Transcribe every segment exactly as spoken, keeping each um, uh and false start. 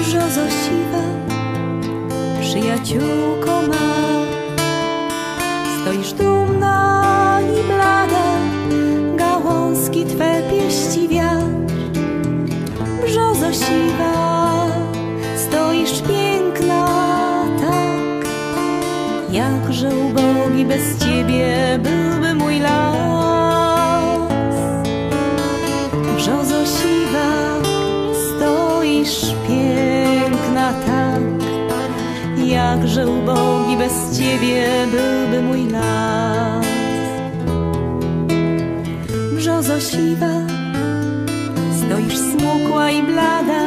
Brzozo siwa, przyjaciółko ma, stoisz dumna i blada, gałązki twe pieści wiatr. Brzozo siwa, stoisz piękna tak, jakże ubogi bez ciebie byłby mój las. Brzozo siwa, stoisz piękna tak, jakże ubogi bez ciebie byłby mój las. Brzozo siwa, stoisz smukła i blada,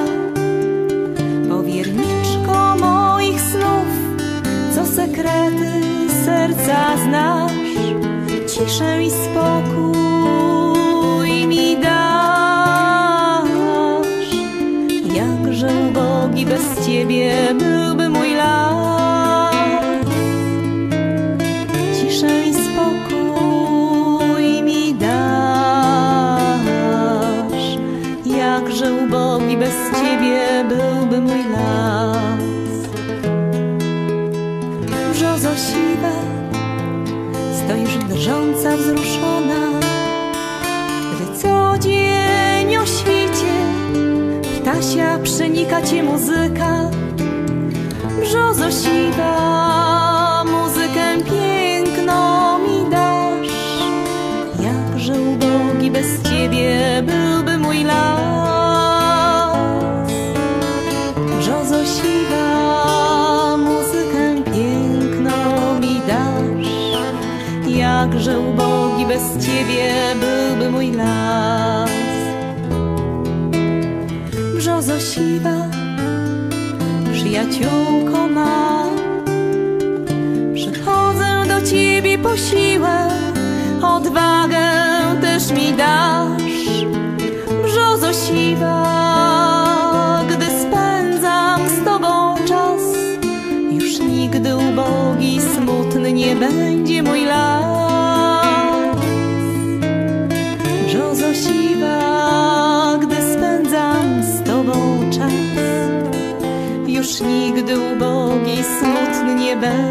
powierniczko moich snów, co sekrety serca znasz, ciszę i spokój mi dasz. Jakże ubogi bez ciebie byłby mój las. Ciszę i spokój mi dasz, jakże ubogi bez ciebie byłby mój las. Brzozo siwa, stoisz drżąca, wzruszona, gdy co dzień o świcie ptasia przenika cię muzyka. Brzozo siwa, muzykę piękną mi dasz, jakże ubogi bez ciebie byłby mój las. Brzozo siwa, muzykę piękną mi dasz, jakże ubogi bez ciebie byłby mój las. Brzozo siwa, przyjaciółko ma, przychodzę do ciebie po siłę, odwagę też mi dasz. Brzozo siwa, gdy spędzam z tobą czas, już nigdy ubogi i smutny nie będzie mój las. Brzozo siwa, gdy spędzam z tobą czas, już nigdy ubogi i smutny nie będzie.